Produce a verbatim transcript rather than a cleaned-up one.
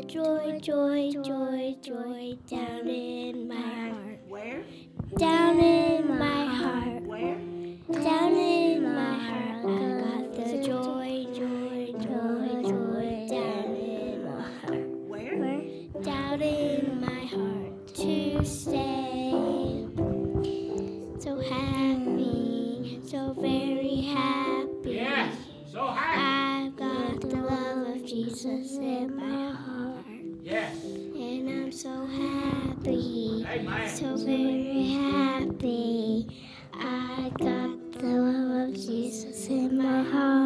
joy, joy, joy, joy down in my heart. Where? Down in my heart. Where? Down in my heart. I got the joy, joy, joy, joy down in my heart. Where? Down in my heart to stay. So happy, so very happy. Yes, so happy. I've got the love of Jesus in my heart. Yes. And I'm so happy, Amen. so very happy. I got the love of Jesus in my heart.